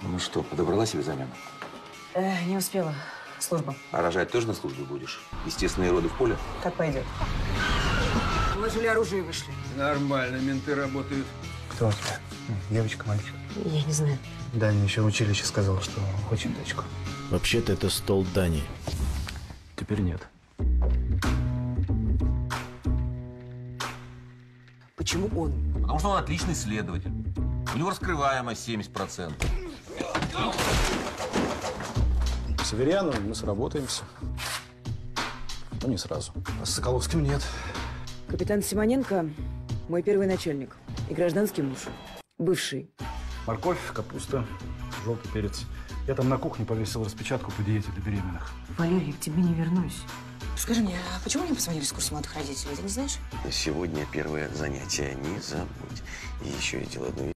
Ну что, подобрала себе замену? Не успела. Служба. А рожать тоже на службе будешь? Естественные роды в поле? Как пойдет. Положили оружие и вышли. Нормально, менты работают. Кто у тебя? Девочка, мальчик? Я не знаю. Даня еще в училище сказал, что хочет дочку. Вообще-то это стол Дани. Теперь нет. Почему он? Потому что он отличный следователь. У него раскрываемость 70%. С Аверьяновым мы сработаемся. Но не сразу. А с Соколовским нет. Капитан Симоненко мой первый начальник. И гражданский муж. Бывший. Морковь, капуста, желтый перец. Я там на кухне повесил распечатку по диете для беременных. Валерий, к тебе не вернусь. Скажи мне, а почему не позвонили с курса молодых родителей? Ты не знаешь? Сегодня первое занятие. Не забудь. И еще я делаю одну